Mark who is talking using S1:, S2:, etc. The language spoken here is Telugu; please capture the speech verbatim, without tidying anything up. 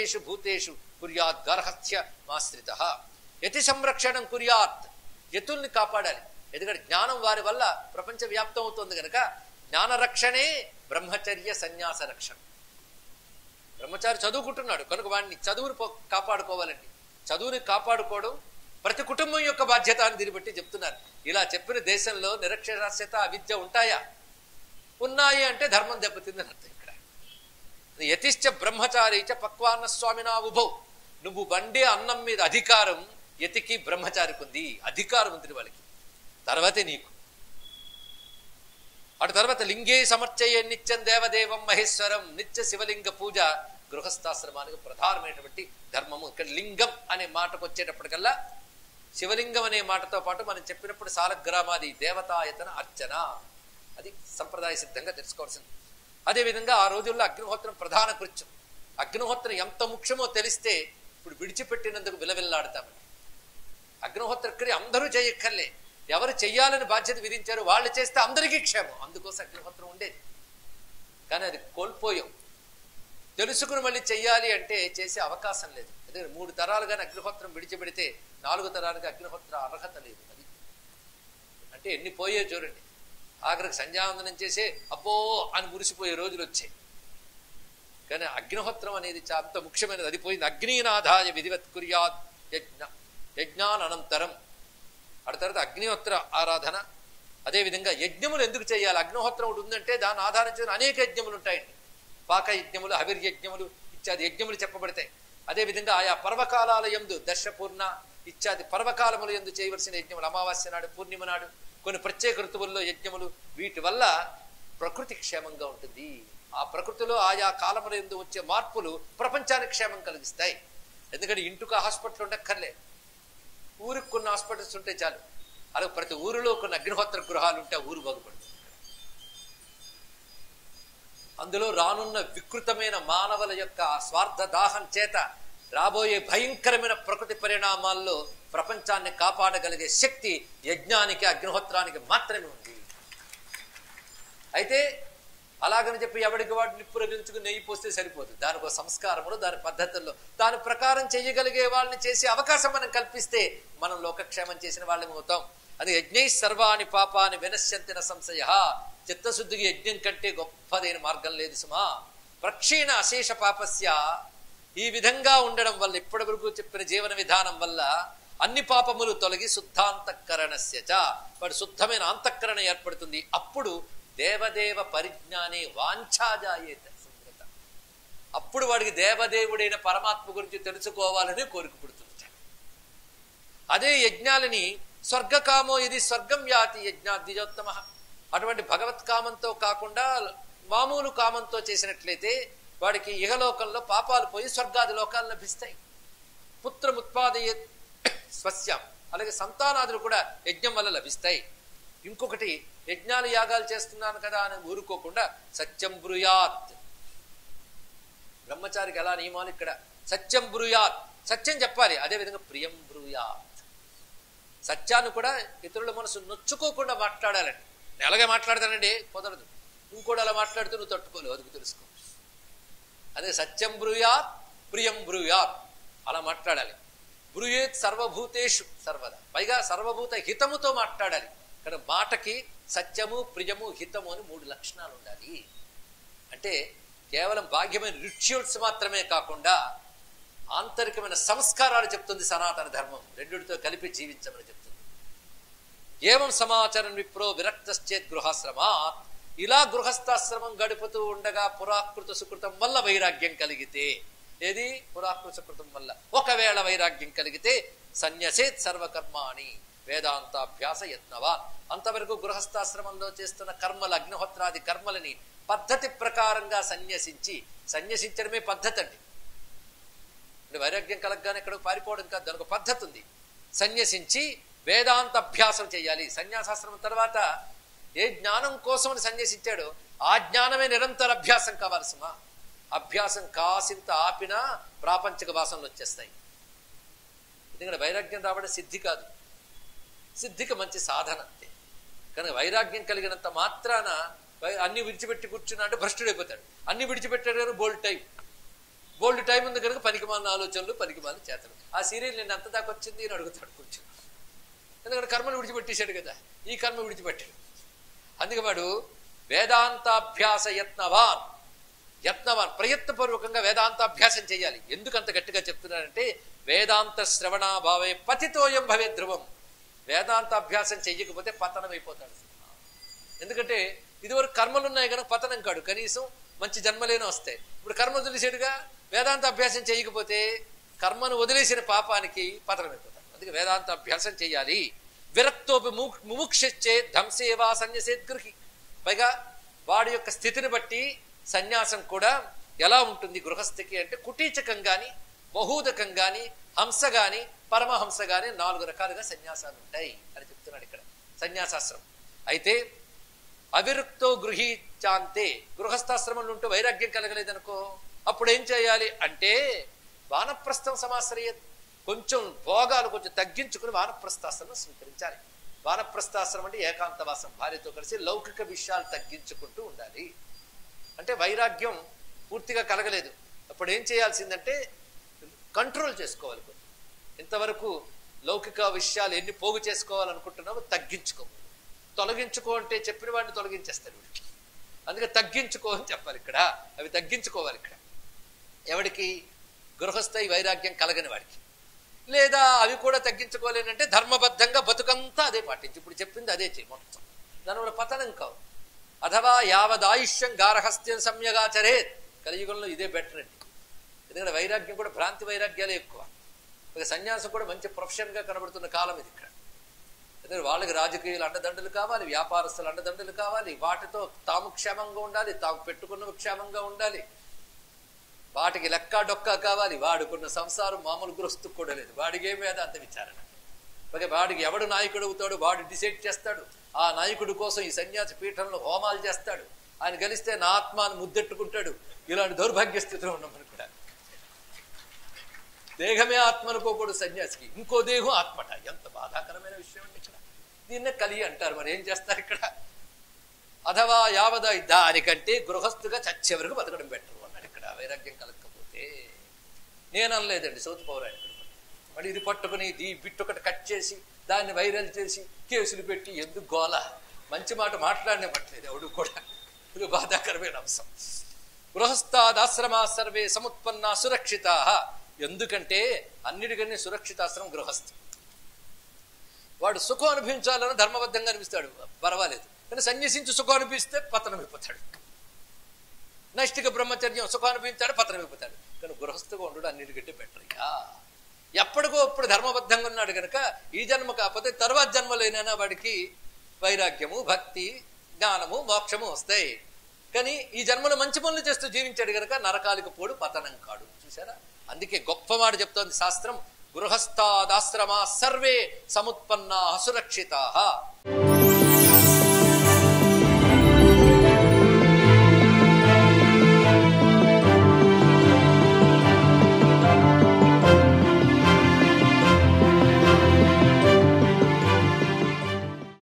S1: సర్వేషు భూతేషు కుర్యాత్ గర్హస్య మాశ్రితః. యతి సంరక్షణం కుర్యాత్, యతుల్ని కాపాడాలి. ఎందుకంటే జ్ఞానం వారి వల్ల ప్రపంచ వ్యాప్తం అవుతుంది కనుక జ్ఞాన రక్షణే బ్రహ్మచర్య సన్యాస రక్షణ. బ్రహ్మచారి చదువుకుంటున్నాడు కనుక వాడిని చదువుని కాపాడుకోవాలండి. చదువుని కాపాడుకోవడం ప్రతి కుటుంబం యొక్క బాధ్యత అని దీన్ని బట్టి చెప్తున్నారు. ఇలా చెప్పిన దేశంలో నిరక్షరాస్యత అవిద్య ఉంటాయా? ఉన్నాయి అంటే ధర్మం దెబ్బతిందని అర్థం. ఇక్కడ యతిశ్చ బ్రహ్మచారీచ పక్వాన్న స్వామినా ఉభౌ. నువ్వు వండే అన్నం మీద అధికారం యతికి బ్రహ్మచారికి ఉంది, అధికారం ఉంది వాళ్ళకి, తర్వాతే నీకు. అటు తర్వాత లింగే సమర్చయ నిత్యం దేవదేవం మహేశ్వరం. నిత్య శివలింగ పూజ గృహస్థాశ్రమానికి ప్రధానమైనటువంటి ధర్మము. ఇక్కడ లింగం అనే మాటకు వచ్చేటప్పటికల్లా శివలింగం అనే మాటతో పాటు మనం చెప్పినప్పుడు సాలగ్రామాది దేవతాయతన అర్చన, అది సంప్రదాయ సిద్ధంగా తెలుసుకోవాల్సింది. అదేవిధంగా ఆ రోజుల్లో అగ్నిహోత్రం ప్రధాన కృత్యం. అగ్నిహోత్రం ఎంత ముఖ్యమో తెలిస్తే ఇప్పుడు విడిచిపెట్టినందుకు విలవిల్లాడతామని. అగ్నిహోత్ర క్రియ అందరూ చేయక్కర్లే, ఎవరు చెయ్యాలని బాధ్యత విధించారు వాళ్ళు చేస్తే అందరికీ క్షేమం. అందుకోసం అగ్నిహోత్రం ఉండేది, కానీ అది కోల్పోయాం. తెలుసుకుని మళ్ళీ చెయ్యాలి అంటే చేసే అవకాశం లేదు. ఎందుకంటే మూడు తరాలుగానే అగ్నిహోత్రం విడిచిపెడితే నాలుగు తరాలుగా అగ్నిహోత్ర అర్హత లేదు. అది అంటే ఎన్ని పోయే చూడండి. ఆఖరికి సంధ్యావందనం చేసే అబ్బో అని మురిసిపోయే రోజులు వచ్చాయి. కానీ అగ్నిహోత్రం అనేది అంత ముఖ్యమైనది, అది పోయింది. అగ్నినాథాయ విధివత్ కుర్యాత్ యజ్ఞ యజ్ఞానంతరం. ఆ తర్వాత అగ్నిహోత్ర ఆరాధన. అదేవిధంగా యజ్ఞములు ఎందుకు చేయాలి? అగ్నిహోత్రం ఒకటి ఉందంటే దాన్ని ఆధారించిన అనేక యజ్ఞములు ఉంటాయండి. పాక యజ్ఞములు, హవిర్యజ్ఞములు ఇత్యాది యజ్ఞములు చెప్పబడతాయి. అదేవిధంగా ఆయా పర్వకాలాల యందు దర్శపూర్ణ ఇత్యాది పర్వకాలముల యందు చేయవలసిన యజ్ఞములు, అమావాస్య నాడు, పూర్ణిమ నాడు, కొన్ని ప్రత్యేక ఋతువుల్లో యజ్ఞములు. వీటి వల్ల ప్రకృతి క్షేమంగా ఉంటుంది. ఆ ప్రకృతిలో ఆయా కాలముల యందు వచ్చే మార్పులు ప్రపంచానికి క్షేమం కలిగిస్తాయి. ఎందుకంటే ఇంటికి హాస్పిటల్ ఉండక్కర్లే, ఊరికి కొన్ని హాస్పిటల్స్ ఉంటే చాలు. అలాగే ప్రతి ఊరిలో కొన్ని అగ్నిహోత్ర గృహాలు ఉంటే ఆ ఊరు బాగుపడుతుంది. అందులో రానున్న వికృతమైన మానవుల యొక్క స్వార్థ దాహం చేత రాబోయే భయంకరమైన ప్రకృతి పరిణామాల్లో ప్రపంచాన్ని కాపాడగలిగే శక్తి యజ్ఞానికి, అగ్నిహోత్రానికి మాత్రమే ఉంది. అయితే అలాగని చెప్పి ఎవరికి వాడు నిప్పు రగించుకుని నెయ్యి పోస్తే సరిపోదు. దానికి ఒక సంస్కారములు, దాని పద్ధతుల్లో దాని ప్రకారం చేయగలిగే వాళ్ళని చేసే అవకాశం మనం కల్పిస్తే మనం లోకక్షేమం చేసిన వాళ్ళని అవుతాం. అది యజ్ఞై సర్వాణి పాపాని వినశ్యంతిన సంశయ. చిత్తశుద్ధికి యజ్ఞం కంటే గొప్పదైన మార్గం లేదు సుమా. ప్రక్షీణ అశేష పాపస్య. ఈ విధంగా ఉండడం వల్ల, ఇప్పటి వరకు చెప్పిన జీవన విధానం వల్ల అన్ని పాపములు తొలగి శుద్ధాంతఃకరణస్య చ, వాడు శుద్ధమైన అంతఃకరణ ఏర్పడుతుంది. అప్పుడు దేవదేవ పరిజ్ఞానే వాంఛాజాయేత సంగత. అప్పుడు వాడికి దేవదేవుడైన పరమాత్మ గురించి తెలుసుకోవాలని కోరిక పుడుతుంది. అదే యజ్ఞాలని స్వర్గకామో ఇది స్వర్గం యాతి యజ్ఞాద్విజోత్తమ. అటువంటి భగవత్ కామంతో కాకుండా మామూలు కామంతో చేసినట్లయితే వాడికి ఇహలోకంలో పాపాలు పోయి స్వర్గాది లోకాలు లభిస్తాయి. పుత్రముత్పాదయే స్వస్యం. అలాగే సంతానాదులు కూడా యజ్ఞం వల్ల లభిస్తాయి. ఇంకొకటి, యజ్ఞాలు యాగాలు చేస్తున్నాను కదా అని ఊరుకోకుండా సత్యం బ్రూయాత్. బ్రహ్మచారికి ఎలా నియమాలు ఇక్కడ సత్యం బ్రూయాత్, సత్యం చెప్పాలి. అదేవిధంగా ప్రియం బ్రూయాత్, సత్యాన్ని కూడా ఇతరుల మనసు నొచ్చుకోకుండా మాట్లాడాలండి. ఎలాగే మాట్లాడతానండి కుదరదు, ఇంకోటి అలా మాట్లాడుతూ నువ్వు తట్టుకోలేవు, అది తెలుసుకో. అదే సత్యం బ్రూయాత్ ప్రియం బ్రూయాత్ అలా మాట్లాడాలి. బ్రూయేత్ సర్వభూతేషు సర్వదా, పైగా సర్వభూత హితముతో మాట్లాడాలి. కానీ మాటకి సత్యము, ప్రియము, హితము అని మూడు లక్షణాలు ఉండాలి. అంటే కేవలం భాగ్యమైన రిచువల్స్ మాత్రమే కాకుండా ఆంతరికమైన సంస్కారాలు చెప్తుంది సనాతన ధర్మం. రెండిటితో కలిపి జీవించమని చెప్తుంది. ఏవం సమాచరణ విప్రో విరక్తశ్చేత్ గృహాశ్రమాత్. ఇలా గృహస్థాశ్రమం గడుపుతూ ఉండగా పురాకృత సుకృతం వల్ల వైరాగ్యం కలిగితే, ఏది పురాకృత సుకృతం వల్ల ఒకవేళ వైరాగ్యం కలిగితే సన్యసేత్ సర్వకర్మాణి వేదాంతాభ్యాస యత్నవాన్. అంతవరకు గృహస్థాశ్రమంలో చేస్తున్న కర్మలు, అగ్నిహోత్రాది కర్మలని పద్ధతి ప్రకారంగా సన్యసించి, సన్యసించడమే పద్ధతి అండి. అంటే వైరాగ్యం కలగగానే ఎక్కడో పారిపోవడం కాదు, దానికి పద్ధతి ఉంది. సన్యసించి వేదాంత అభ్యాసం చేయాలి. సన్యాసాశ్రమం తర్వాత ఏ జ్ఞానం కోసమని సన్యసించాడో ఆ జ్ఞానమే నిరంతర అభ్యాసం కావాల్సిమా. అభ్యాసం కాసింత ఆపినా ప్రాపంచిక వాసనలు వచ్చేస్తాయి. ఎందుకంటే వైరాగ్యం రావడం సిద్ధి కాదు, సిద్ధికి మంచి సాధన అంతే. కానీ వైరాగ్యం కలిగినంత మాత్రాన అన్ని విడిచిపెట్టి కూర్చున్నా అంటే భ్రష్టుడైపోతాడు. అన్ని విడిచిపెట్టాడు కానీ బోల్డ్ టైప్. బోల్డ్ టైం ఉంది కనుక పనికిమాలిన ఆలోచనలు పనికిమాలిన చేతలు. ఆ సీరియల్ నేను అంత దాకా వచ్చింది అని అడుగుతాడు కూర్చొని. ఎందుకంటే కర్మను విడిచిపెట్టేశాడు కదా, ఈ కర్మ విడిచిపెట్టాడు. అందుకే వాడు వేదాంతాభ్యాస యత్నవాన్ యత్నవాన్ ప్రయత్నపూర్వకంగా వేదాంతాభ్యాసం చేయాలి. ఎందుకు అంత గట్టిగా చెప్తున్నానంటే వేదాంత శ్రవణాభావే పతితోయం భవే ధ్రువం. వేదాంతాభ్యాసం చెయ్యకపోతే పతనం అయిపోతాడు. ఎందుకంటే ఇదివరకు కర్మలు ఉన్నాయి కనుక పతనం కాడు, కనీసం మంచి జన్మలేనో వస్తాయి. ఇప్పుడు కర్మ వదిలేసాడుగా, వేదాంత అభ్యాసం చేయకపోతే కర్మను వదిలేసిన పాపానికి పతనం అయిపోతాడు. అందుకే వేదాంత అభ్యాసం చేయాలి. విరక్తోపి ముముక్షే ధంసేవా సన్యసేద్గృహి. పైగా వాడి యొక్క స్థితిని బట్టి సన్యాసం కూడా ఎలా ఉంటుంది గృహస్థికి అంటే కుటీచకం గాని బహూదకం గాని హంస గాని పరమహంస గాని నాలుగు రకాలుగా సన్యాసాలు ఉంటాయి అని చెప్తున్నాడు ఇక్కడ సన్యాసాశ్రమం. అయితే అవిరుక్తో గృహీచాంతే, గృహస్థాశ్రమంలో ఉంటే వైరాగ్యం కలగలేదనుకో అప్పుడు ఏం చేయాలి అంటే వానప్రస్థం సమాశ్రయ, కొంచెం భోగాలు కొంచెం తగ్గించుకుని వానప్రస్థాశ్రమం స్వీకరించాలి. వానప్రస్థాశ్రమం అంటే ఏకాంతవాసం, భార్యతో కలిసి లౌకిక విషయాలు తగ్గించుకుంటూ ఉండాలి. అంటే వైరాగ్యం పూర్తిగా కలగలేదు, అప్పుడు ఏం చేయాల్సిందంటే కంట్రోల్ చేసుకోవాలి. కొంచెం ఇంతవరకు లౌకిక విషయాలు ఎన్ని పోగు చేసుకోవాలనుకుంటున్నావో తగ్గించుకో. తొలగించుకో అంటే చెప్పిన వాడిని తొలగించేస్తాడు వీడికి. అందుకే తగ్గించుకో అని చెప్పాలి ఇక్కడ. అవి తగ్గించుకోవాలి ఇక్కడ. ఎవడికి? గృహస్థ వైరాగ్యం కలగని వాడికి. లేదా అవి కూడా తగ్గించుకోలేనంటే ధర్మబద్ధంగా బతుకంతా అదే పాటించి ఇప్పుడు చెప్పింది అదే చేయి మొత్తం. దానివల్ల పతనం కావు. అథవా యావదాయుష్యం గారహస్త్యం సమ్యగాచరేత్. కలియుగంలో ఇదే బెటర్ అండి. ఎందుకంటే వైరాగ్యం కూడా భ్రాంతి వైరాగ్యాలే ఎక్కువ. ఇక సన్యాసం కూడా మంచి ప్రొఫెషన్గా కనబడుతున్న కాలం ఇది ఇక్కడ. ఎందుకంటే వాళ్ళకి రాజకీయాలు అండదండలు కావాలి, వ్యాపారస్తులు అండదండలు కావాలి, వాటితో తాము క్షేమంగా ఉండాలి, తాము పెట్టుకున్న క్షేమంగా ఉండాలి, వాటికి లెక్క డొక్కా కావాలి. వాడుకున్న సంసారం మామూలు గృహస్థుకు కూడా లేదు, వాడికి ఏమి మీద అంత విచారణ. ఓకే, వాడికి ఎవడు నాయకుడు అవుతాడు వాడు డిసైడ్ చేస్తాడు. ఆ నాయకుడి కోసం ఈ సన్యాసి పీఠంలో హోమాలు చేస్తాడు, ఆయన గెలిస్తే నా ఆత్మాను ముద్దెట్టుకుంటాడు. ఇలాంటి దౌర్భాగ్య స్థితిలో ఉన్నాం మనం కూడా. దేహమే ఆత్మ అనుకోకూడదు సన్యాసికి, ఇంకో దేహం ఆత్మట. ఎంత బాధాకరమైన విషయం అండి ఇక్కడ. దీన్నే కలి అంటారు. మరి ఏం చేస్తారు ఇక్కడ? అథవా యావద దానికంటే గృహస్థుగా చచ్చే వరకు బతకడం బెటరు అన్నాడు ఇక్కడ. వైరాగ్యం కలగకపోతే నేను అనలేదండి సౌత్ పౌరాణికుడు. మరి ఇది పట్టుకుని ఈ బిట్టు ఒకటి కట్ చేసి దాన్ని వైరల్ చేసి కేసులు పెట్టి ఎందుకు గోల? మంచి మాట మాట్లాడినట్లేదు ఎవడు కూడా. ఇది బాధాకరమైన అంశం. గృహస్థాదాశ్రమా సర్వే సముత్పన్న సురక్షితా. ఎందుకంటే అన్నిటికన్నా సురక్షితాశ్రమం గృహస్థు. వాడు సుఖం అనుభవించాలని ధర్మబద్ధంగా అనిపిస్తాడు, పర్వాలేదు. కానీ సన్యసించి సుఖం అనిపిస్తే పతనం అయిపోతాడు. నైష్టిక బ్రహ్మచర్యం సుఖం అనిపించాడు, పతనం అయిపోతాడు. కానీ గృహస్థుగా ఉండడం అన్నిటికంటే బెటర్. ఇక ఎప్పటికో అప్పుడు ధర్మబద్ధంగా ఉన్నాడు కనుక ఈ జన్మ కాకపోతే తర్వాత జన్మలైనా వాడికి వైరాగ్యము భక్తి జ్ఞానము మోక్షము వస్తాయి. కానీ ఈ జన్మలో మంచి పనులు చేస్తూ జీవించాడు కనుక నరకాలకు పోడు, పతనం కాడు. చూసారా? అందుకే గొప్ప మాట చెప్తోంది శాస్త్రం, గృహస్థాదాశ్రమా సర్వే సముత్పన్నా సురక్షితా.